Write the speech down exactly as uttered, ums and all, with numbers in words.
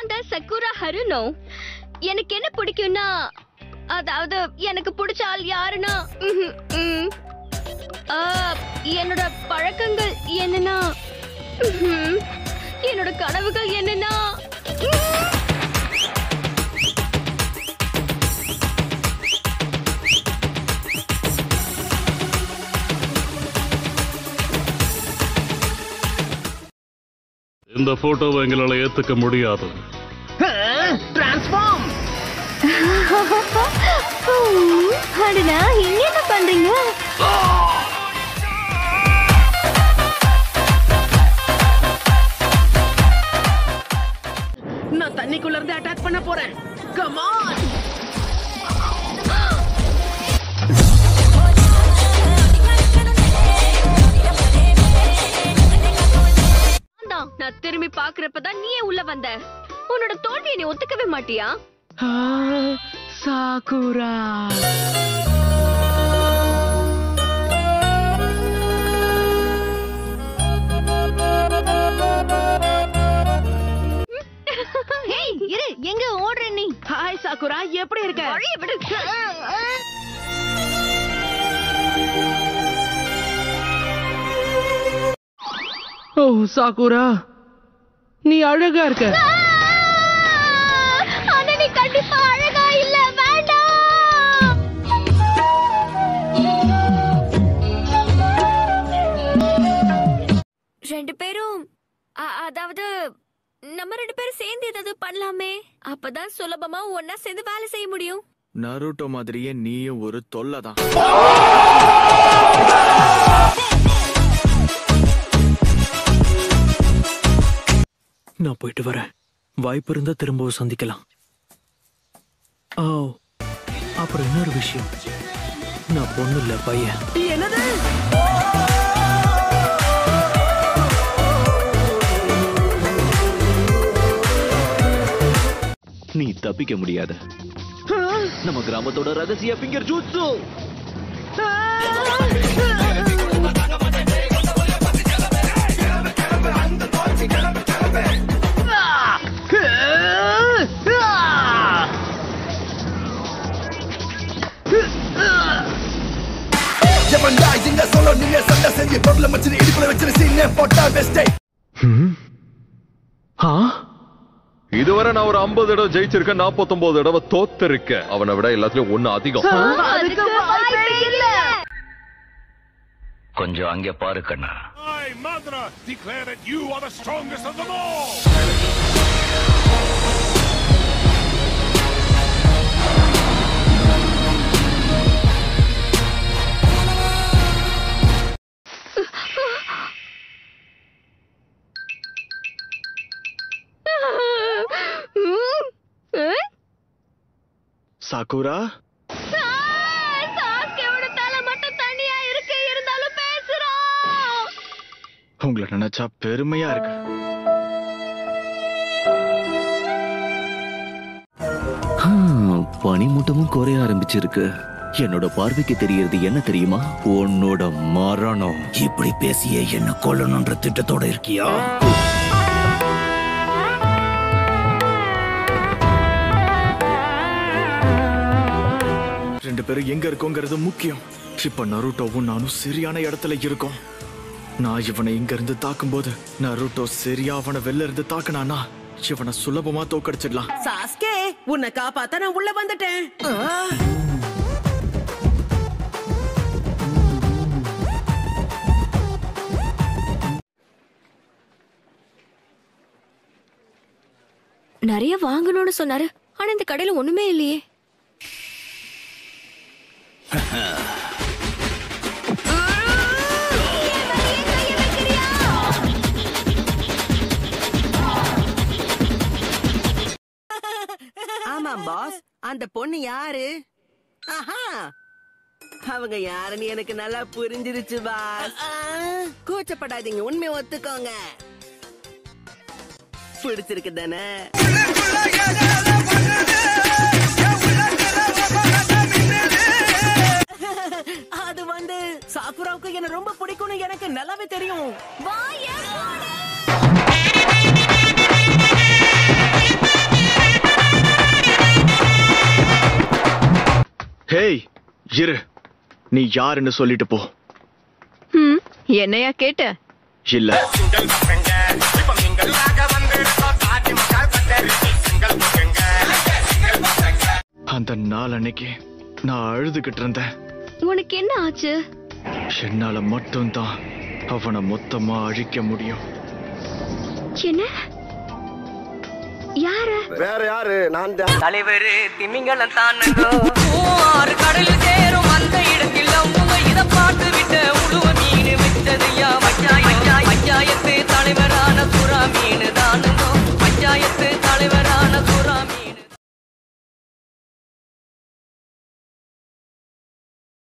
நான் தான் சக்குரா ஹருனோ. எனக்கு என்ன பிடிக்கும்னா, அதாவது எனக்கு பிடிச்ச ஆள் யாருன்னா, என்னோட பழக்கங்கள் என்னன்னா, என்னோட கனவுகள் என்னன்னா, இந்த போட்டோவை எங்களால ஏத்துக்க முடியாது. டிரான்ஸ்ஃபார்ம். அடடா, இங்க என்ன பண்றீங்க? நான் தண்ணிக்குள்ள இருந்து அட்டாக் பண்ண போறேன். Come on. நான் திரும்பி பாக்குறப்பதான் நீயே உள்ள வந்த. உன்னோட தோல்வியை நீ ஒத்துக்கவே மாட்டியா? சாகுரா. ஹேய், இரு, எங்க ஓடுற நீ? ஹாய் சாகுரா, எப்படி இருக்க? வழிய விடு. ஓ சாகுரா, நீ அழகா இருக்க. ஆனா நீ கண்டிப்பா அழகா இல்ல. வேண்டாம். ரெண்டு பேரும் அதாவது நம்ம ரெண்டு பேரும் சேர்ந்து ஏதாவது பண்ணலாமே. அப்பதான் சுலபமா ஒன்னா சேர்ந்து வேலை செய்ய முடியும். நருட்டோ மாதிரியே நீயும் ஒரு தொல்லைதான். நான் போயிட்டு வரேன். வாய்ப்பு இருந்தா திரும்பவும் சந்திக்கலாம். ஓ, அப்புறம் இன்னொரு விஷயம், நான் பொண்ணு இல்ல, பையன். என்னது? நீ தப்பிக்க முடியாத. நம்ம கிராமத்தோட ரகசிய ஃபிங்கர் ஜூட்ஸு. இதுவரை நான் ஒரு ஐம்பது தடவை ஜெயிச்சிருக்கேன், நாற்பத்தி ஒன்பது தடவை தோத்திருக்கேன். அவனை விட எல்லாத்துலயும் ஒண்ணு அதிகம். கொஞ்சம் அங்கே பாரு கண்ணா. சாகுரா, உங்களை நினைச்சா பெருமையா இருக்கு. பனிமூட்டமும் குறைய ஆரம்பிச்சிருக்கு. என்னோட பார்வைக்கு தெரியறது என்ன தெரியுமா? உன்னோட மரணம். இப்படி பேசியே என்ன கொல்லணும்ன்ற திட்டத்தோட இருக்கியா? ரெண்டு பேரும் எங்க இருக்கோங்கிறது முக்கியம். இப்ப நருட்டோவும் நானும் சரியான இடத்துல இருக்கோம். நான் இவனை இங்க இருந்து தாக்கும் போது நருட்டோ சரியா அவனை வெளில இருந்து தாக்குனானா இவனை சுலபமா தோக்கடிச்சிடலாம். சாஸ்கே, உன்னை காப்பாத்த நான் உள்ள வந்துட்டேன். நிறைய வாங்கணும்னு சொன்னாரு, ஆனா இந்த கடையில ஒண்ணுமே இல்லையே. ஆமா பாஸ், அந்த பொண்ணு யாரு? ஆஹா, அவங்க யாருன்னு எனக்கு நல்லா புரிஞ்சிருச்சு பாஸ். கூச்சப்படாதீங்க, உண்மை ஒத்துக்கோங்க. பிடிச்சிருக்கு தானே? அது வந்து சாகுராவுக்கு என்ன ரொம்ப பிடிக்கும்னு எனக்கு நல்லாவே தெரியும். ஹேய் இரு, நீ யாருன்னு சொல்லிட்டு போ. ம், என்னையா கேட்ட? இல்ல, அந்த நாள் அன்னைக்கு நான் அழுதுகிட்டு இருந்தேன். உனக்கு என்ன ஆச்சு? என்னால மட்டும்தான் அவனை மொத்தமா அழிக்க முடியும். என்ன? யார? வேற யாரு? நான் தான் தலைவர் திமிங்கலம் தானோ ஆறு கடலுக்கே